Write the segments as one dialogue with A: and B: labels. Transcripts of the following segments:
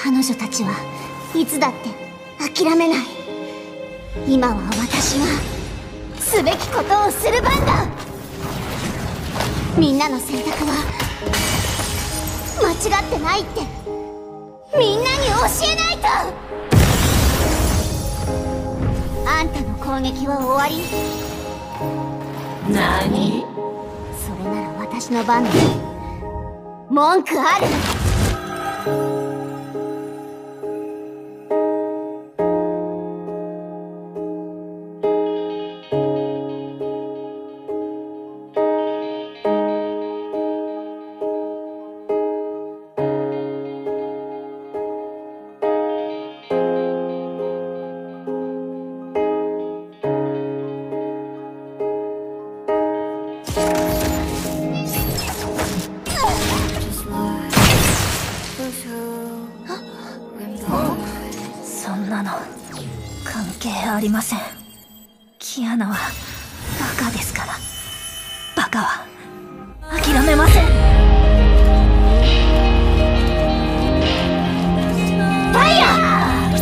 A: 彼女たちはいつだって諦めない。今は私がすべきことをする番だ。みんなの選択は間違ってないってみんなに教えないと。あんたの攻撃は終わり。
B: 何？
A: それなら私の番だ。文句ある？
B: そんなの関係ありません。キアナはバカですから。バカは諦めません。
A: ファイヤー！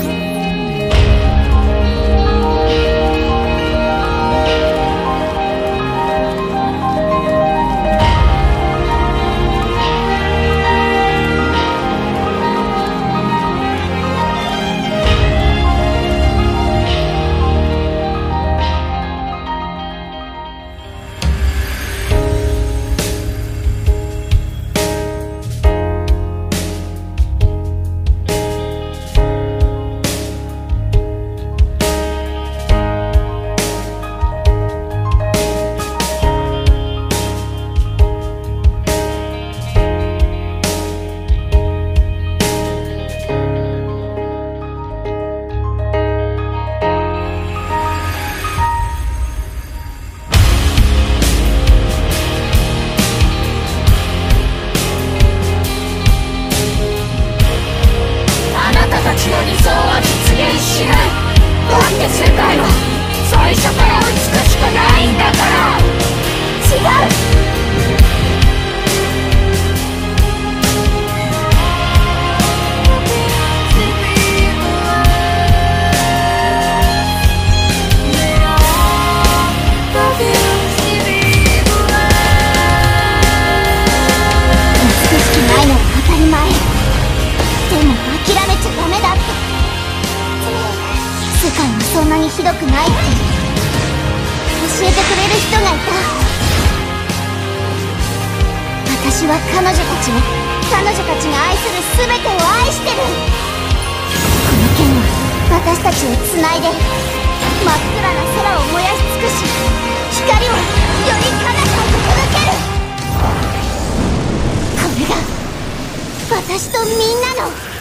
B: 理想は実現しない。だって世界は最初から美しくないんだから。
A: 違う。美しくないのは当たり前。でも諦めちゃダメだって。世界はそんなにひどくないって教えてくれる人がいた。私は彼女たちを、彼女たちが愛する全てを愛してる。この剣は私たちをつないで真っ暗な空を燃やし尽くし、光をより彼方へ届ける。これが私とみんなの